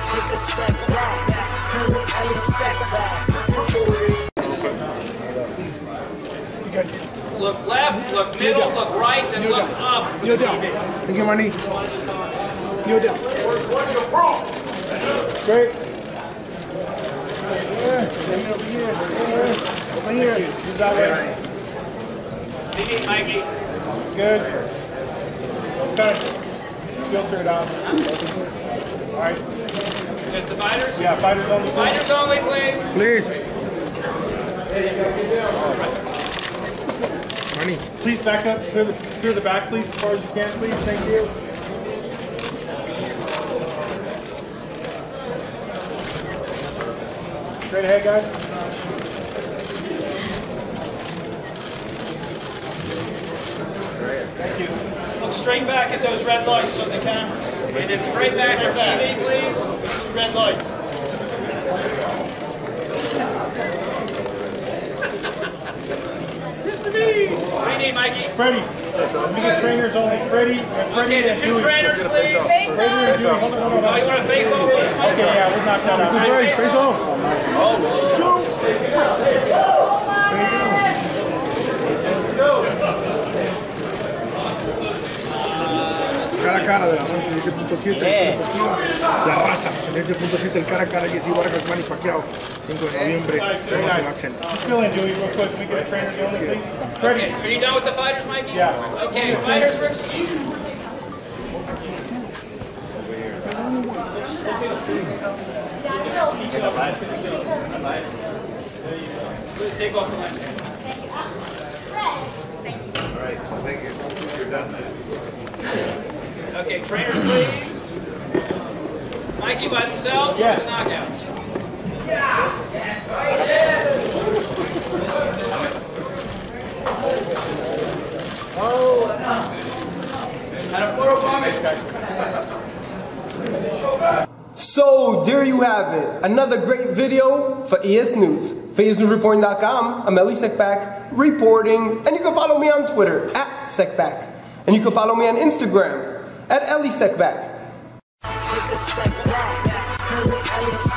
Take a step back, 'cause it's Ellie Setback. Look left, look middle, look right, and look up. Kneel down. Thank you, Manny. Kneel down. Straight. Over here. Use that way. Mikey. Good. Okay. Filter it out. All right. Just the fighters? Yeah, fighters only. Fighters only, please. Please. Manny. Please back up. Clear the back, please, as far as you can, please. Thank you. Straight ahead, guys. Thank you. Look straight back at those red lights on the camera. And then straight back for TV, please. Two red lights. Just to me. What do you need, Mikey? Freddie. We get trainers only. Freddie. Okay, the two trainers, please. Face off. Oh, you want to face off first, Mike? Okay, yeah, we'll knock that out. Face off. Oh, shoot. Let's go. Cara a cara de la muerte, 7.7, perspectiva, la raza, 7.7 el cara a cara, Jessie Vargas, Manny Pacquiao, 5 de noviembre, tenemos en action. Fill in, Joey, real quick. Can we get a trainers only, please? Freddie. Okay, are you done with the fighters, Mikey? Yeah. Okay, fighters are excused. Take off the lens. All right, thank you. You're done. Okay, trainers, please. Mikey by themselves. Yes. The knockouts. So there you have it, another great video for EsNews. For EsNewsReporting.com, I'm Ellie Secback reporting, and you can follow me on Twitter @Secback, and you can follow me on Instagram @Ellie Secback. Take a step back, 'cause it's Ellie